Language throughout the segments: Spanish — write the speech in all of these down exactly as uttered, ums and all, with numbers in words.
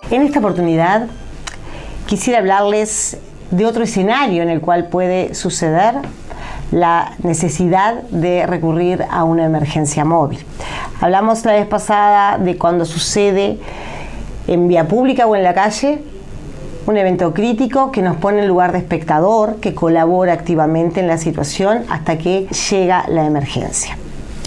En esta oportunidad quisiera hablarles de otro escenario en el cual puede suceder la necesidad de recurrir a una emergencia móvil. Hablamos la vez pasada de cuando sucede en vía pública o en la calle un evento crítico que nos pone en lugar de espectador, que colabora activamente en la situación hasta que llega la emergencia.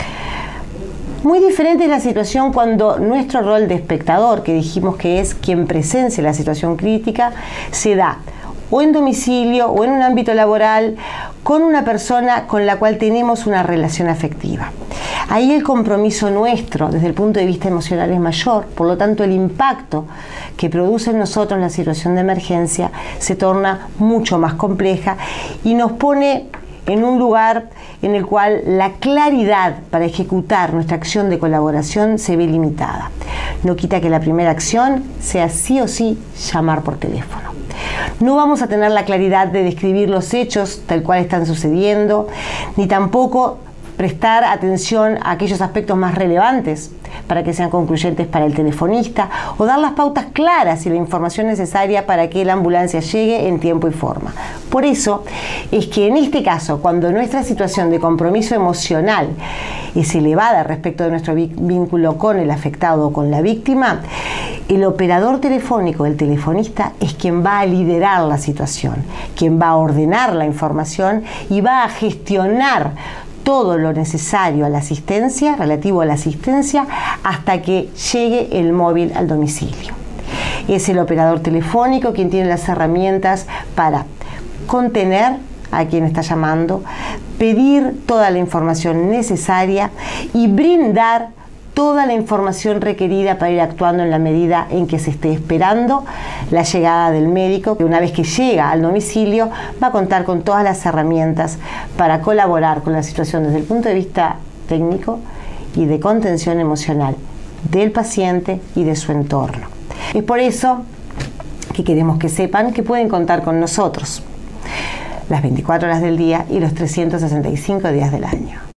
Muy diferente es la situación cuando nuestro rol de espectador, que dijimos que es quien presencia la situación crítica, se da o en domicilio o en un ámbito laboral con una persona con la cual tenemos una relación afectiva. Ahí el compromiso nuestro desde el punto de vista emocional es mayor, por lo tanto el impacto que produce en nosotros la situación de emergencia se torna mucho más compleja y nos pone en un lugar en el cual la claridad para ejecutar nuestra acción de colaboración se ve limitada. No quita que la primera acción sea sí o sí llamar por teléfono. No vamos a tener la claridad de describir los hechos tal cual están sucediendo, ni tampoco prestar atención a aquellos aspectos más relevantes para que sean concluyentes para el telefonista o dar las pautas claras y la información necesaria para que la ambulancia llegue en tiempo y forma. Por eso es que en este caso, cuando nuestra situación de compromiso emocional es elevada respecto de nuestro vínculo con el afectado o con la víctima, el operador telefónico, el telefonista, es quien va a liderar la situación, quien va a ordenar la información y va a gestionar todo lo necesario a la asistencia, relativo a la asistencia, hasta que llegue el móvil al domicilio. Es el operador telefónico quien tiene las herramientas para contener a quien está llamando, pedir toda la información necesaria y brindar toda la información requerida para ir actuando en la medida en que se esté esperando la llegada del médico, que una vez que llega al domicilio va a contar con todas las herramientas para colaborar con la situación desde el punto de vista técnico y de contención emocional del paciente y de su entorno. Es por eso que queremos que sepan que pueden contar con nosotros las veinticuatro horas del día y los trescientos sesenta y cinco días del año.